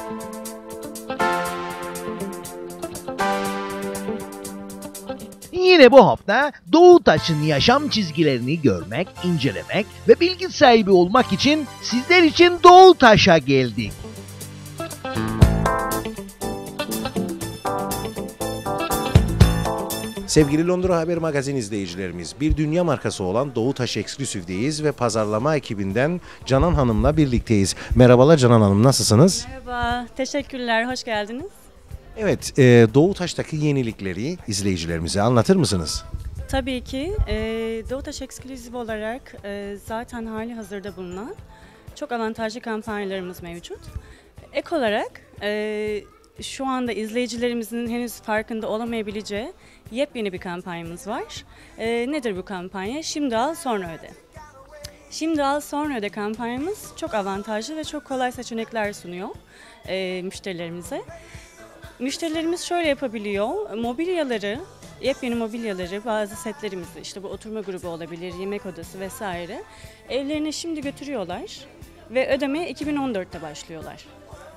Yine bu hafta Doğutaş'ın yaşam çizgilerini görmek, incelemek ve bilgi sahibi olmak için sizler için Doğutaş'a geldik. Sevgili Londra Haber Magazin izleyicilerimiz, bir dünya markası olan Doğutaş Exclusive'deyiz ve pazarlama ekibinden Canan Hanım'la birlikteyiz. Merhabalar Canan Hanım, nasılsınız? Merhaba, teşekkürler, hoş geldiniz. Evet, Doğutaş'taki yenilikleri izleyicilerimize anlatır mısınız? Tabii ki Doğutaş Exclusive olarak zaten hali hazırda bulunan çok avantajlı kampanyalarımız mevcut. Ek olarak şu anda izleyicilerimizin henüz farkında olamayabileceği yepyeni bir kampanyamız var. Nedir bu kampanya? Şimdi al sonra öde. Şimdi al sonra öde kampanyamız çok avantajlı ve çok kolay seçenekler sunuyor müşterilerimize. Müşterilerimiz şöyle yapabiliyor, mobilyaları, yepyeni mobilyaları, bazı setlerimizi, işte bu oturma grubu olabilir, yemek odası vesaire, evlerine şimdi götürüyorlar ve ödemeye 2014'te başlıyorlar.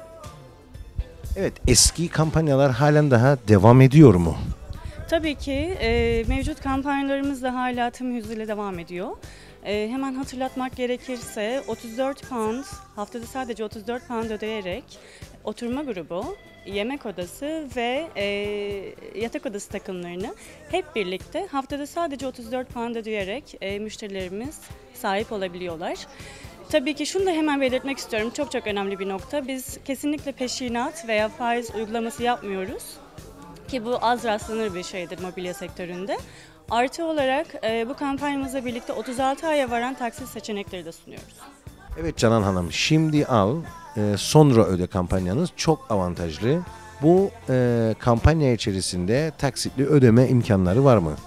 Evet, eski kampanyalar halen daha devam ediyor mu? Tabii ki mevcut kampanyalarımız da hala tüm hızıyla devam ediyor. Hemen hatırlatmak gerekirse 34 pound, haftada sadece 34 pound ödeyerek oturma grubu, yemek odası ve yatak odası takımlarını hep birlikte haftada sadece 34 pound ödeyerek müşterilerimiz sahip olabiliyorlar. Tabii ki şunu da hemen belirtmek istiyorum, çok önemli bir nokta. Biz kesinlikle peşinat veya faiz uygulaması yapmıyoruz ki bu az rastlanır bir şeydir mobilya sektöründe. Artı olarak bu kampanyamızla birlikte 36 aya varan taksit seçenekleri de sunuyoruz. Evet Canan Hanım, şimdi al sonra öde kampanyanız çok avantajlı. Bu kampanya içerisinde taksitli ödeme imkanları var mı?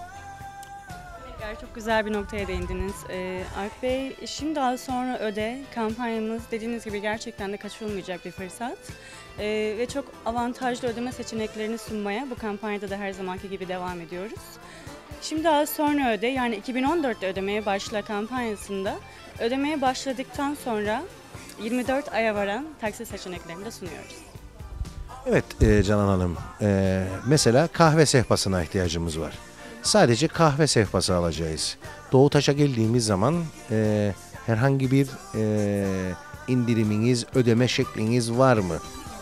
Çok güzel bir noktaya değindiniz. Alp Bey, şimdi al sonra öde kampanyamız dediğiniz gibi gerçekten de kaçırılmayacak bir fırsat. Ve çok avantajlı ödeme seçeneklerini sunmaya bu kampanyada da her zamanki gibi devam ediyoruz. Şimdi al sonra öde, yani 2014'te ödemeye başla kampanyasında ödemeye başladıktan sonra 24 aya varan taksit seçeneklerini de sunuyoruz. Evet Canan Hanım, mesela kahve sehpasına ihtiyacımız var. Sadece kahve sehpası alacağız. Doğutaş'a geldiğimiz zaman herhangi bir indiriminiz, ödeme şekliniz var mı?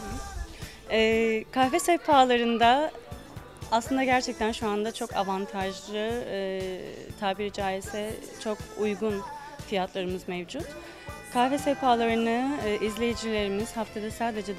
Kahve sehpalarında aslında gerçekten şu anda çok avantajlı, tabiri caizse çok uygun fiyatlarımız mevcut. Kahve sehpalarını izleyicilerimiz haftada sadece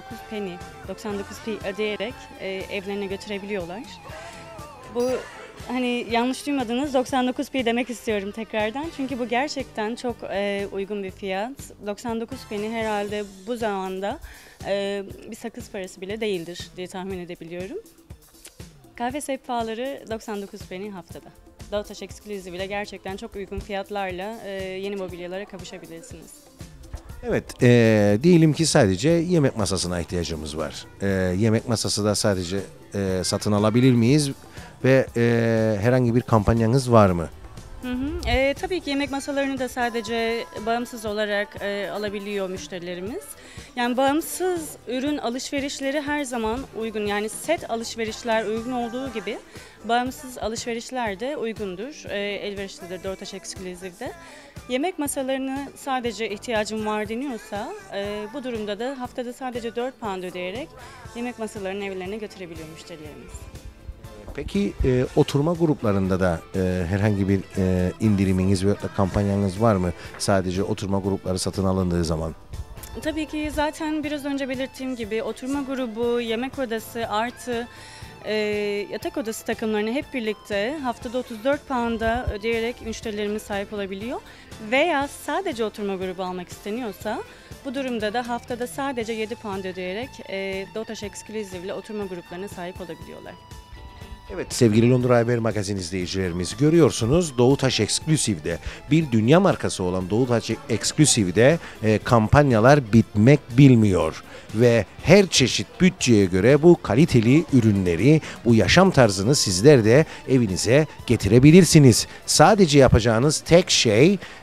99p ödeyerek evlerine götürebiliyorlar. Bu hani yanlış duymadınız, 99p demek istiyorum tekrardan. Çünkü bu gerçekten çok uygun bir fiyat. 99p'ni herhalde bu zamanda bir sakız parası bile değildir diye tahmin edebiliyorum. Kahve sehpaları 99p'ni haftada. Doğutaş Exclusive ile gerçekten çok uygun fiyatlarla yeni mobilyalara kavuşabilirsiniz. Evet, diyelim ki sadece yemek masasına ihtiyacımız var. Yemek masası da sadece satın alabilir miyiz ve herhangi bir kampanyanız var mı? Tabii ki yemek masalarını da sadece bağımsız olarak alabiliyor müşterilerimiz. Yani bağımsız ürün alışverişleri her zaman uygun. Yani set alışverişler uygun olduğu gibi bağımsız alışverişler de uygundur. Elverişlidir Doğutaş Exclusive'de. Yemek masalarını sadece ihtiyacım var deniyorsa bu durumda da haftada sadece 4 pound ödeyerek yemek masalarını evlerine götürebiliyor müşterilerimiz. Peki oturma gruplarında da herhangi bir indiriminiz ve kampanyanız var mı? Sadece oturma grupları satın alındığı zaman. Tabii ki zaten biraz önce belirttiğim gibi oturma grubu, yemek odası artı yatak odası takımlarını hep birlikte haftada 34 pound'a ödeyerek müşterilerimiz sahip olabiliyor. Veya sadece oturma grubu almak isteniyorsa bu durumda da haftada sadece 7 pound ödeyerek Doğutaş Exclusive ile oturma gruplarına sahip olabiliyorlar. Evet sevgili Londra Haber Magazin izleyicilerimiz, görüyorsunuz Doğutaş Exclusive'de, bir dünya markası olan Doğutaş Exclusive'de kampanyalar bitmek bilmiyor. Ve her çeşit bütçeye göre bu kaliteli ürünleri, bu yaşam tarzını sizler de evinize getirebilirsiniz. Sadece yapacağınız tek şey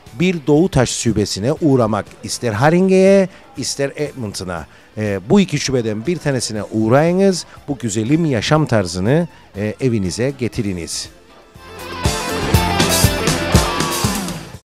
bir Doğutaş şubesine uğramak, ister Haringe'ye ister Edmonton'a, bu iki şubeden bir tanesine uğrayınız, bu güzelim yaşam tarzını evinize getiriniz.